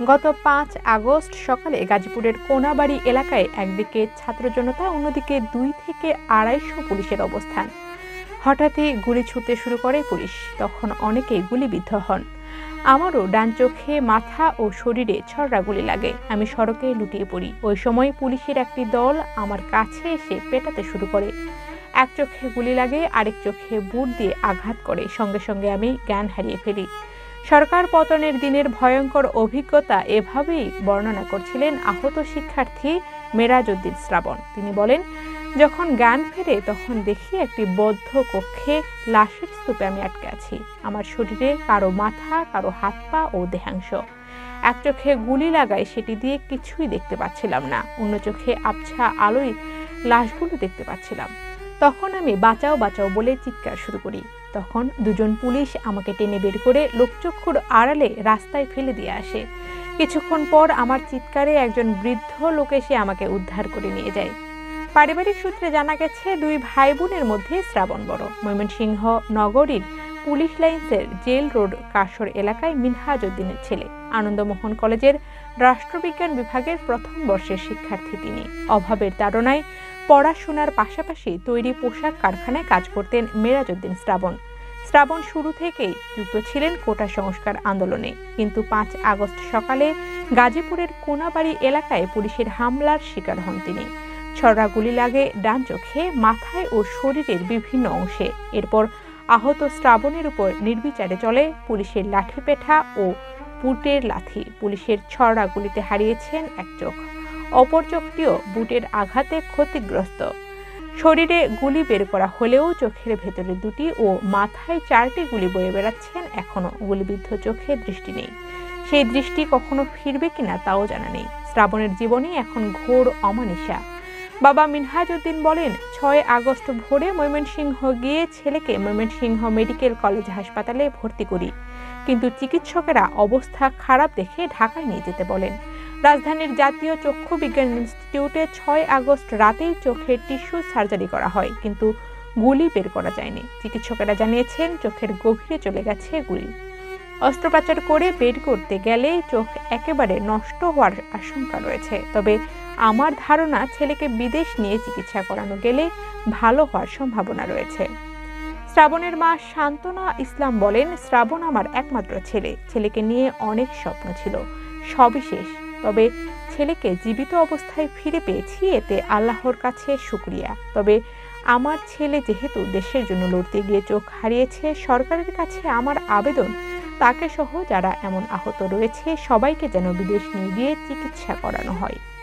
গত ৫ আগস্ট সকালে গাজীপুরের কোনাবাড়ি এলাকায় একদিকে ছাত্র জনতা, অন্যদিকে ২ থেকে ২৫০ পুলিশের অবস্থান। হঠাৎই গুলি ছুটতে শুরু করে পুলিশ। তখন অনেকেই গুলিবিদ্ধ হন। আমারও ডান চোখে, মাথা ও শরীরে ছড়রা গুলি লাগে। আমি সড়কে লুটিয়ে পড়ি। ওই সময় পুলিশের একটি দল আমার কাছে এসে পেটাতে শুরু করে। এক চোখে গুলি লাগে, আরেক চোখে বুট দিয়ে আঘাত করে। সঙ্গে সঙ্গে আমি জ্ঞান হারিয়ে ফেলি। সরকার পতনের দিনের ভয়ঙ্কর অভিজ্ঞতা এভাবেই বর্ণনা করছিলেন আহত শিক্ষার্থী মেরাজউদ্দিন শ্রাবণ। তিনি বলেন, যখন জ্ঞান ফেরে তখন দেখি একটি বদ্ধ কক্ষে লাশের স্তূপে আমি আটকে আছি। আমার শরীরে কারো মাথা, কারো হাত পা ও দেহাংশ। এক চোখে গুলি লাগায় সেটি দিয়ে কিছুই দেখতে পাচ্ছিলাম না, অন্য চোখে আবছা আলোয় লাশগুলো দেখতে পাচ্ছিলাম। তখন আমি বাঁচাও বাঁচাও বলে চিৎকার শুরু করি। তখন দুজন পুলিশ আমাকে টেনে বের করে লোকচক্ষুর আড়ালে রাস্তায় ফেলে দিয়ে আসে। কিছুক্ষণ পর আমার চিৎকারে একজন বৃদ্ধ লোক এসে আমাকে উদ্ধার করে নিয়ে যায়। পারিবারিক সূত্রে জানা গেছে, ২ ভাই বোনের মধ্যে শ্রাবণ বড়। ময়মনসিংহ নগরীর পুলিশ লাইন্সের জেল রোড কাশর এলাকায় মিনহাজউদ্দিনের ছেলে। আনন্দমোহন কলেজের রাষ্ট্রবিজ্ঞান বিভাগের প্রথম বর্ষের শিক্ষার্থী তিনি। অভাবের তাড়নায় পড়াশোনার পাশাপাশি তৈরি পোশাক কারখানায় কাজ করতেন মেরাজউদ্দিন শ্রাবণ। শ্রাবণ শুরু থেকেই যুক্ত ছিলেন কোটা সংস্কার আন্দোলনে। কিন্তু ৫ আগস্ট সকালে গাজীপুরের কোনাবাড়ি এলাকায় পুলিশের হামলার শিকার হন তিনি। ছড়া গুলি লাগে ডান চোখে, মাথায় ও শরীরের বিভিন্ন অংশে। এরপর আহত শ্রাবণের উপর নির্বিচারে চলে পুলিশের লাঠিপেঠা ও বুটের লাথি। পুলিশের ছড়া গুলিতে হারিয়েছেন এক চোখ, অপর চোখটিও বুটের আঘাতে ক্ষতিগ্রস্ত। শরীরে গুলি বের করা হলেও চোখের ভেতরে ২টি ও মাথায় ৪টি গুলি বয়ে বেড়াচ্ছেন এখনো। গুলিবিদ্ধ চোখে দৃষ্টি নেই। সেই দৃষ্টি কখনো ফিরবে কিনা তাও জানা নেই। শ্রাবণের জীবনে এখন ঘোর অমানিশা। বাবা মিনহাজউদ্দিন বলেন, ৬ আগস্ট ভোরে ময়মনসিংহ গিয়ে ছেলেকে ময়মনসিংহ মেডিকেল কলেজ হাসপাতালে ভর্তি করি, কিন্তু চিকিৎসকেরা অবস্থা খারাপ দেখে ঢাকায় নিয়ে যেতে বলেন। রাজধানীর জাতীয় চক্ষু বিজ্ঞান ইনস্টিটিউটে ৬ আগস্ট রাতেই চোখের টিস্যু সার্জারি করা হয়, কিন্তু গুলি বের করা যায়নি। চিকিৎসকেরা জানিয়েছেন চোখের গভীরে চলে গেছে গুলি। অস্ত্রোপচার করে বের করতে গেলে চোখ একেবারে নষ্ট হওয়ার আশঙ্কা রয়েছে। তবে আমার ধারণা ছেলেকে বিদেশ নিয়ে চিকিৎসা করানো গেলে ভালো হওয়ার সম্ভাবনা রয়েছে। শ্রাবণের মা শান্তনা ইসলাম বলেন, শ্রাবণ আমার একমাত্র ছেলে। ছেলেকে নিয়ে অনেক স্বপ্ন ছিল, সবই শেষ। তবে ছেলেকে জীবিত অবস্থায় ফিরে পেয়েছি, এতে আল্লাহর কাছে শুকরিয়া। তবে আমার ছেলে যেহেতু দেশের জন্য লড়তে গিয়ে চোখ হারিয়েছে, সরকারের কাছে আমার আবেদন তাকে সহ যারা এমন আহত রয়েছে সবাইকে যেন বিদেশ নিয়ে গিয়ে চিকিৎসা করানো হয়।